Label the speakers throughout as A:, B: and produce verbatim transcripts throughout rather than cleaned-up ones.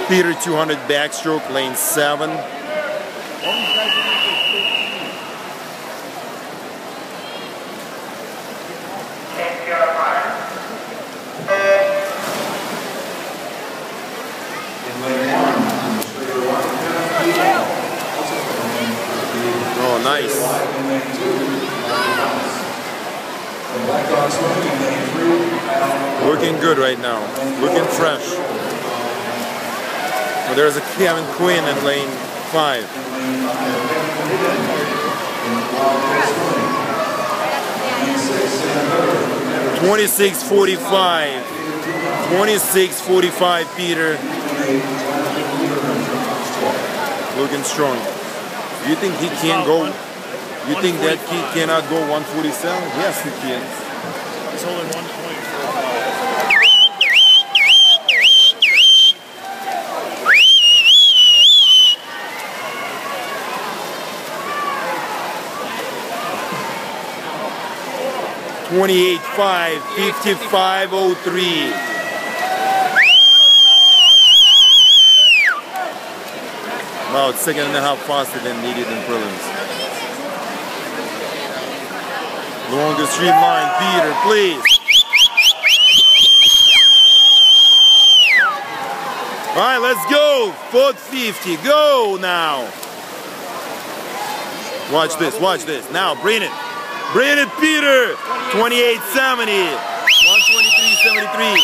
A: Peter two hundred backstroke, lane seven. Oh, nice. Looking good right now. Looking fresh. Well, there's a Kevin Quinn in lane five. twenty-six forty-five. twenty-six forty-five, Peter. Looking strong. You think he can go? You think that kid cannot go one forty-seven? Yes, he can.
B: He's holding one point for
A: twenty-eight five, fifty-five oh three. Wow, it's second and a half faster than needed in prelims. Longest street line, Peter, please. All right, let's go. four fifty, go now. Watch this, watch this. Now, bring it. Bring it, Peter. twenty-eight seventy. one twenty-three seventy-three.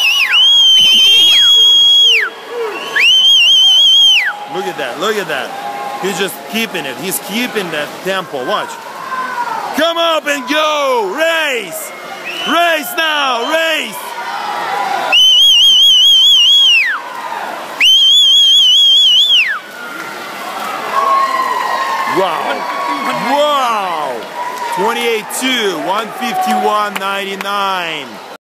A: Look at that, look at that. He's just keeping it. He's keeping that tempo. Watch. Come up and go. Race. Race now. Race. Wow. Wow. twenty-eight two. one fifty-one ninety-nine.